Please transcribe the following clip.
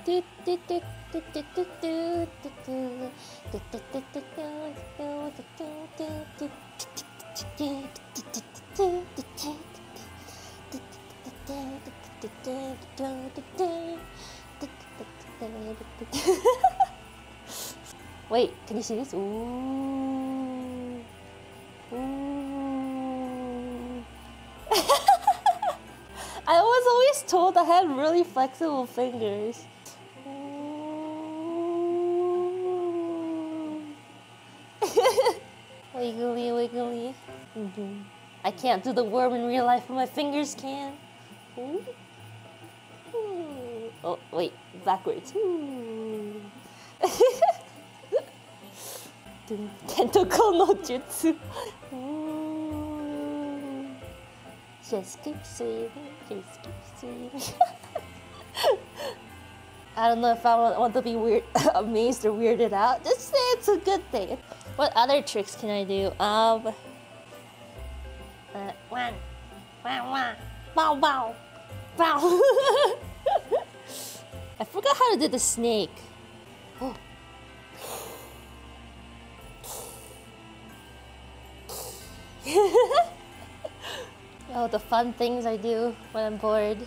Wait, can you see this? Ooh. Ooh. I was always told I had really flexible fingers. Wiggly, wiggly. I can't do the worm in real life, but my fingers can. Oh, wait, backwards. Tentacle no jutsu. Just keep sweeping, just keep sweeping. I don't know if I want to be weird, amazed or weirded out. Just say it's a good thing. What other tricks can I do? Wow, wow. I forgot how to do the snake. Oh. Oh, the fun things I do when I'm bored.